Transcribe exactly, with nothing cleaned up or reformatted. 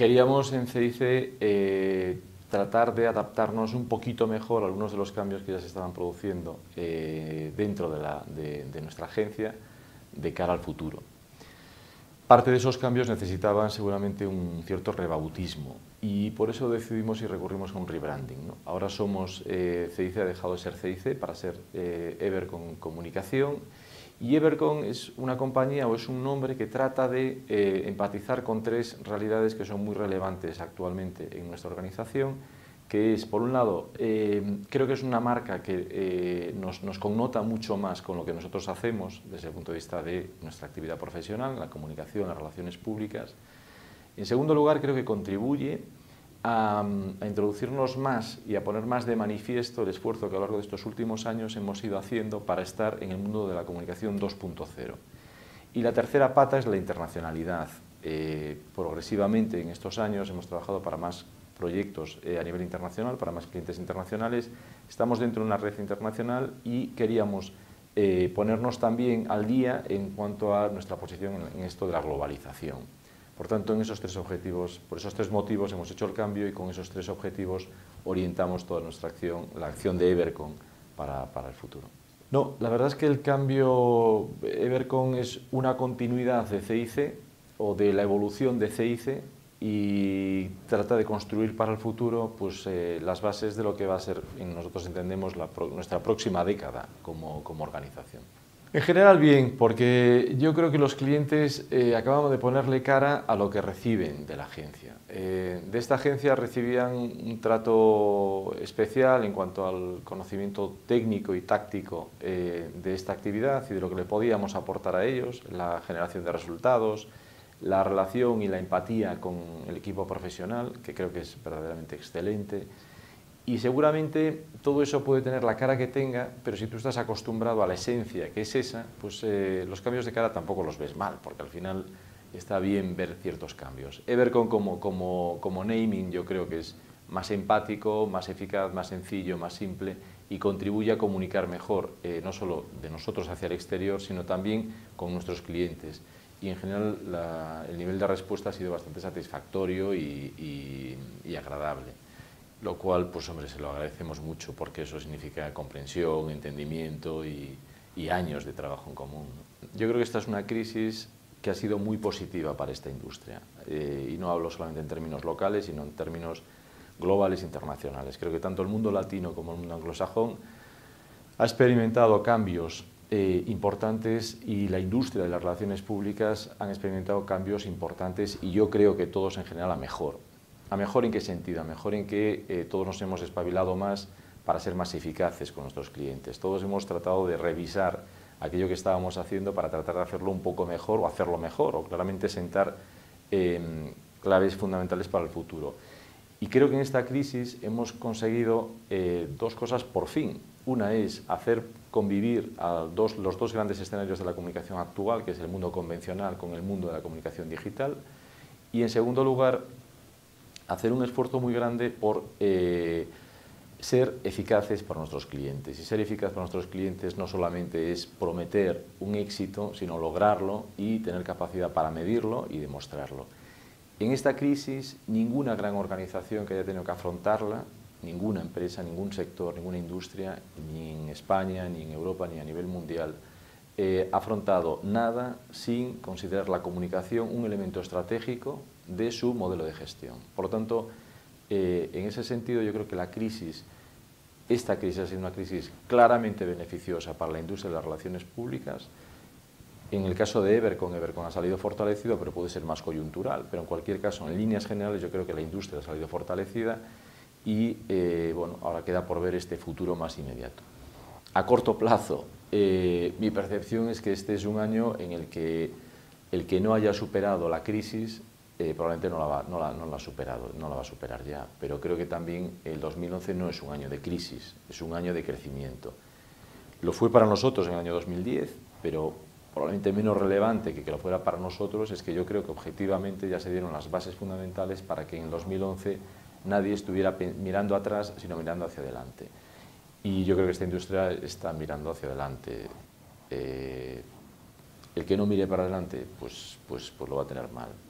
queríamos en C I C eh, tratar de adaptarnos un poquito mejor a algunos de los cambios que ya se estaban produciendo eh, dentro de, la, de, de nuestra agencia de cara al futuro. Parte de esos cambios necesitaban seguramente un cierto rebautismo y por eso decidimos y recurrimos a un rebranding, ¿no? Ahora somos, eh, C I C ha dejado de ser C I C para ser eh, Evercon Comunicación, y Evercon es una compañía o es un nombre que trata de eh, empatizar con tres realidades que son muy relevantes actualmente en nuestra organización, que es, por un lado, eh, creo que es una marca que eh, nos, nos connota mucho más con lo que nosotros hacemos desde el punto de vista de nuestra actividad profesional, la comunicación, las relaciones públicas. En segundo lugar, creo que contribuye a, a introducirnos más y a poner más de manifiesto el esfuerzo que a lo largo de estos últimos años hemos ido haciendo para estar en el mundo de la comunicación dos punto cero. Y la tercera pata es la internacionalidad. Eh, progresivamente en estos años hemos trabajado para más proyectos eh, a nivel internacional, para más clientes internacionales. Estamos dentro de una red internacional y queríamos eh, ponernos también al día en cuanto a nuestra posición en, en esto de la globalización. Por tanto, en esos tres objetivos, por esos tres motivos hemos hecho el cambio y con esos tres objetivos orientamos toda nuestra acción, la acción de Evercon para, para el futuro. No, la verdad es que el cambio, Evercon es una continuidad de C I C o de la evolución de C I C y trata de construir para el futuro pues, eh, las bases de lo que va a ser, nosotros entendemos, la, nuestra próxima década como, como organización. En general bien, porque yo creo que los clientes eh, acabamos de ponerle cara a lo que reciben de la agencia. Eh, de esta agencia recibían un trato especial en cuanto al conocimiento técnico y táctico eh, de esta actividad y de lo que le podíamos aportar a ellos, la generación de resultados, la relación y la empatía con el equipo profesional, que creo que es verdaderamente excelente. Y seguramente todo eso puede tener la cara que tenga, pero si tú estás acostumbrado a la esencia, que es esa, pues eh, los cambios de cara tampoco los ves mal, porque al final está bien ver ciertos cambios. Evercon como, como, como naming yo creo que es más empático, más eficaz, más sencillo, más simple y contribuye a comunicar mejor, eh, no solo de nosotros hacia el exterior, sino también con nuestros clientes. Y en general la, el nivel de respuesta ha sido bastante satisfactorio y, y, y agradable. Lo cual, pues hombre, se lo agradecemos mucho porque eso significa comprensión, entendimiento y, y años de trabajo en común. Yo creo que esta es una crisis que ha sido muy positiva para esta industria eh, y no hablo solamente en términos locales, sino en términos globales e internacionales. Creo que tanto el mundo latino como el mundo anglosajón ha experimentado cambios eh, importantes y la industria de las relaciones públicas han experimentado cambios importantes y yo creo que todos en general a mejor. ¿A mejor en qué sentido? A mejor en que eh, todos nos hemos espabilado más para ser más eficaces con nuestros clientes. Todos hemos tratado de revisar aquello que estábamos haciendo para tratar de hacerlo un poco mejor o hacerlo mejor o claramente sentar eh, claves fundamentales para el futuro. Y creo que en esta crisis hemos conseguido eh, dos cosas por fin. Una es hacer convivir a dos, los dos grandes escenarios de la comunicación actual, que es el mundo convencional con el mundo de la comunicación digital. Y en segundo lugar, hacer un esfuerzo muy grande por eh, ser eficaces para nuestros clientes. Y ser eficaz para nuestros clientes no solamente es prometer un éxito, sino lograrlo y tener capacidad para medirlo y demostrarlo. En esta crisis, ninguna gran organización que haya tenido que afrontarla, ninguna empresa, ningún sector, ninguna industria, ni en España, ni en Europa, ni a nivel mundial, eh, ha afrontado nada sin considerar la comunicación un elemento estratégico de su modelo de gestión. Por lo tanto, eh, en ese sentido yo creo que la crisis, esta crisis ha sido una crisis claramente beneficiosa para la industria de las relaciones públicas. En el caso de Evercon, Evercon ha salido fortalecido, pero puede ser más coyuntural. Pero en cualquier caso, en líneas generales, yo creo que la industria ha salido fortalecida y eh, bueno, ahora queda por ver este futuro más inmediato. A corto plazo, eh, mi percepción es que este es un año en el que el que no haya superado la crisis eh, probablemente no la, va, no, la, no la ha superado, no la va a superar ya. Pero creo que también el dos mil once no es un año de crisis, es un año de crecimiento. Lo fue para nosotros en el año dos mil diez, pero probablemente menos relevante que que lo fuera para nosotros es que yo creo que objetivamente ya se dieron las bases fundamentales para que en el dos mil once nadie estuviera mirando atrás, sino mirando hacia adelante. Y yo creo que esta industria está mirando hacia adelante. Eh, el que no mire para adelante, pues, pues, pues lo va a tener mal.